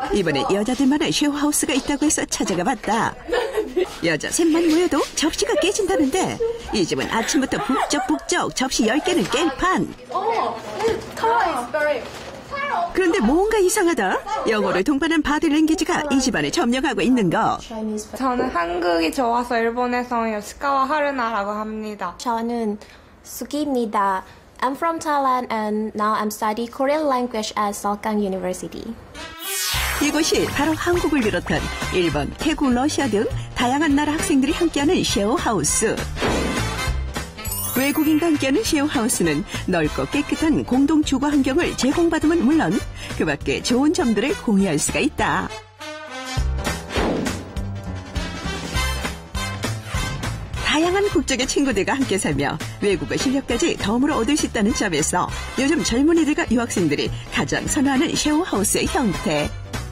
이번엔 여자들만의 쉐어하우스가 있다고 해서 찾아가 봤다. 여자 셋만 모여도 접시가 깨진다는데 이 집은 아침부터 북적북적 접시 10개는 깰 판. 그런데 뭔가 이상하다. 영어를 동반한 바디랭귀지가 이 집안에 점령하고 있는 거. 저는 한국이 좋아서 일본에서 온 요시카와 하루나라고 합니다. 저는 수기입니다. I'm from Thailand and now I'm studying Korean language at Seogang University. 이곳이 바로 한국을 비롯한 일본, 태국, 러시아 등 다양한 나라 학생들이 함께하는 쉐어하우스. 외국인과 함께하는 쉐어하우스는 넓고 깨끗한 공동 주거 환경을 제공받으면 물론 그 밖에 좋은 점들을 공유할 수가 있다. 다양한 국적의 친구들과 함께 살며 외국어 실력까지 덤으로 얻을 수 있다는 점에서 요즘 젊은이들과 유학생들이 가장 선호하는 쉐어하우스의 형태.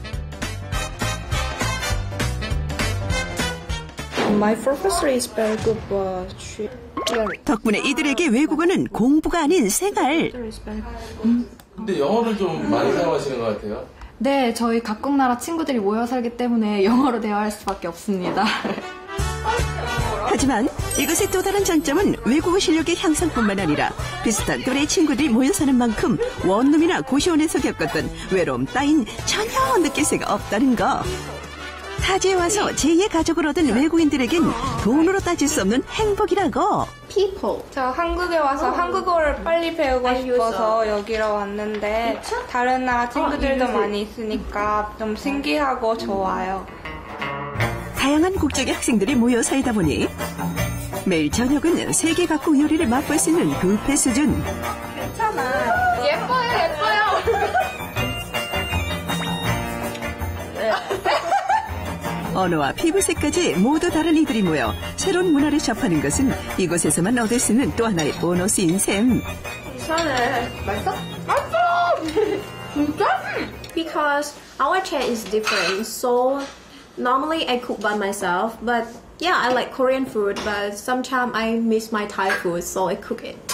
My professor is very good, but 덕분에 이들에게 외국어는 공부가 아닌 생활. 근데 영어를 좀 많이 사용하시는 것 같아요? 네, 저희 각국 나라 친구들이 모여 살기 때문에 영어로 대화할 수밖에 없습니다. 하지만 이것의 또 다른 장점은 외국어 실력의 향상뿐만 아니라 비슷한 또래 친구들이 모여 사는 만큼 원룸이나 고시원에서 겪었던 외로움 따윈 전혀 느낄 새가 없다는 거. 타지에 와서 제2의 가족을 얻은 외국인들에겐 돈으로 따질 수 없는 행복이라고. 저 한국에 와서 한국어를 빨리 배우고 싶어서 여기로 왔는데 다른 나라 친구들도 많이 있으니까 좀 신기하고 좋아요. 다양한 국적의 학생들이 모여 살다 보니 매일 저녁은 세계 각국 요리를 맛볼 수 있는 뷔페 수준. 괜찮아. 예뻐요. 언어와 피부색까지 모두 다른 이들이 모여 새로운 문화를 접하는 것은 이곳에서만 얻을 수 있는 또 하나의 보너스인 셈. 맛있어? 진짜? Because our taste is different, so normally I cook by myself, but yeah, I like Korean food, but sometimes I miss my Thai food, so I cook it.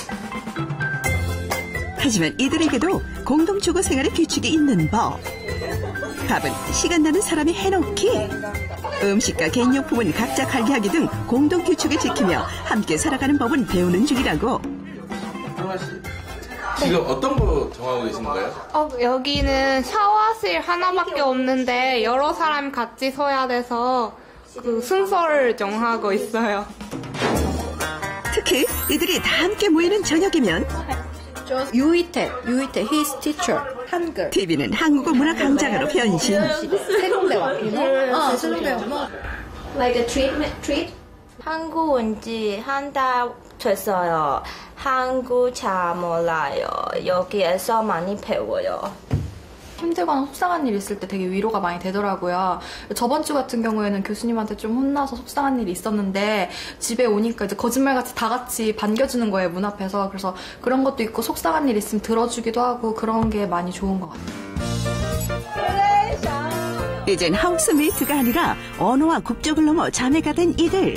하지만 이들에게도 공동 주거 생활의 규칙이 있는 법. 밥은 시간 나는 사람이 해놓기. 음식과 개인용품은 각자 관리하기 등 공동 규칙을 지키며 함께 살아가는 법은 배우는 중이라고. 지금 어떤 거 정하고 계신 거예요? 여기는 샤워실 하나밖에 없는데 여러 사람 같이 서야 돼서 그 순서를 정하고 있어요. 특히 이들이 다 함께 모이는 저녁이면 유이태, his teacher, 한글. TV는 한국어 문화 강장으로 변신. 세종대왕, 세종대왕. Like a treat? 한국 온 지 한 달 됐어요. 한국 잘 몰라요. 여기에서 많이 배워요. 힘들거나 속상한 일 있을 때 되게 위로가 많이 되더라고요. 저번 주 같은 경우에는 교수님한테 좀 혼나서 속상한 일이 있었는데 집에 오니까 이제 거짓말같이 다 같이 반겨주는 거예요, 문 앞에서. 그래서 그런 것도 있고 속상한 일 있으면 들어주기도 하고 그런 게 많이 좋은 것 같아요. 이젠 하우스메이트가 아니라 언어와 국적을 넘어 자매가 된 이들.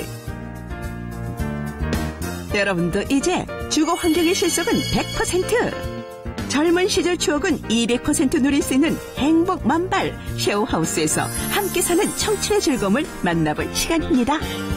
여러분도 이제 주거 환경의 실속은 100%. 젊은 시절 추억은 200% 누릴 수 있는 행복 만발 쉐어하우스에서 함께 사는 청춘의 즐거움을 만나볼 시간입니다.